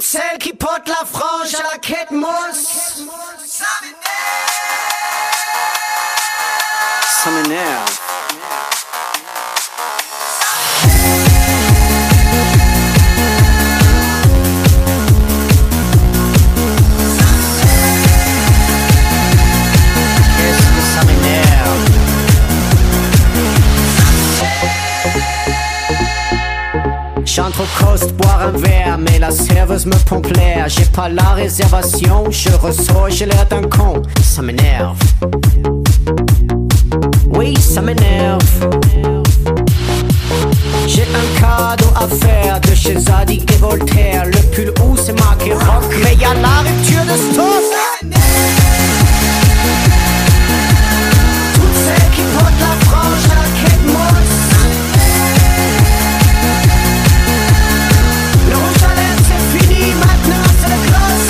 celles qui portent la frange à la quête mousse. Ça m'énerve. J'entre au coast boire un verre, mais la serveuse me pompe l'air. J'ai pas la réservation, je ressors, j'ai l'air d'un con. Ça m'énerve. Oui, ça m'énerve. J'ai un cadeau à faire de chez Zadig et Voltaire. Le pull où c'est marqué rock, mais y'a la rupture de stock. Toutes celles qui portent la frange à la quête mousse. Le rouge à lèvres c'est fini, maintenant c'est le gloss.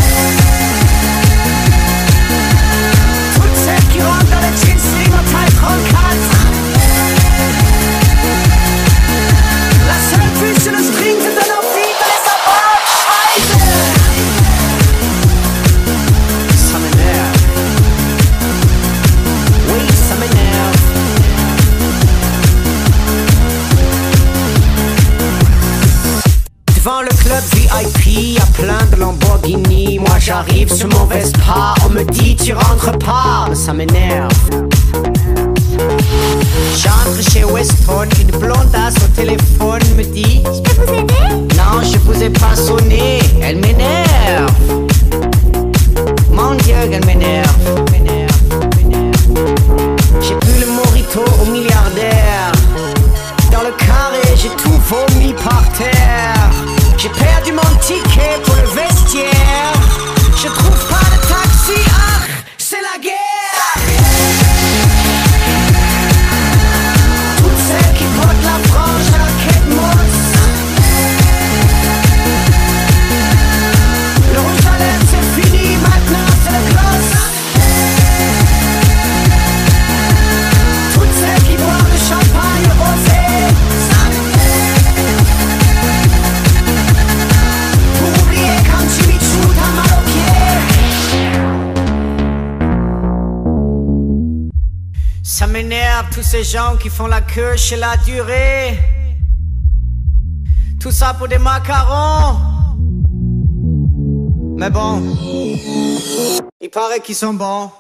Toutes celles qui rentrent dans les jeans slim en taille 34. La seule vue sur le string c'est de nos filles dans les sabots. Ça m'énerve. Oui, ça m'énerve. Devant le club VIP, y'a plein de Lamborghini. Moi j'arrive sur mon Vespa, on me dit tu rentres pas. Ça m'énerve. J'entre chez Weston, une blondasse au téléphone me dit: je peux vous aider? Non, je vous ai pas sonné. Elle m'énerve. Mon Dieu, elle m'énerve. J'ai bu le mojito au milliardaire. Dans le carré, j'ai tout vomi par terre. J'ai perdu mon ticket pour le vestiaire. Je trouve pas de taxi, ah, c'est la guerre. Toutes celles qui portent la frange à la quête mousse. Le rouge à lèvres c'est fini, maintenant c'est le gloss. Toutes celles qui boivent le champagne rosé. Pour oublier quand Jimmy Choo t'a mal aux pieds. Ça m'énerve tous ces gens qui font la queue chez la durée. Tout ça pour des macarons. Mais bon, il paraît qu'ils sont bons.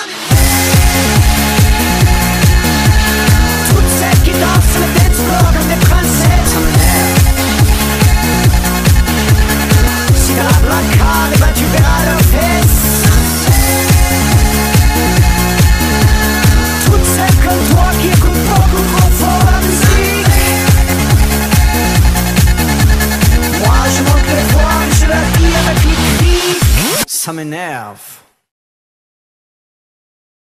Toutes celles qui dansent sur le dance floor comme des princesses. Ça m'énerve. Si t'as la black card, eh ben tu verras leurs fesses. Toutes celles comme toi qui écoutent beaucoup trop fort la musique. Moi je manque les voix et je la dis avec les cris. Ça m'énerve.